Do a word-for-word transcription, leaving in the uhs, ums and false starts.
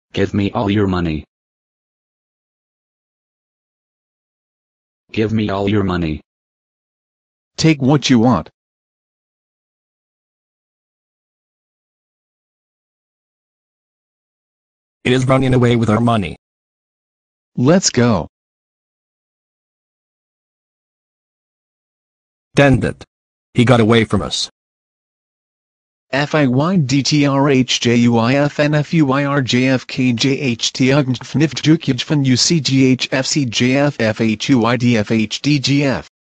Give me all your money. Give me all your money. Take what you want. It is running away with our money. Let's go. Dend it. He got away from us. F I Y D T R H J U I F N F U I R J F K J H T U G F N F J U K J F N U C G H F C J F F H U I D F H D G F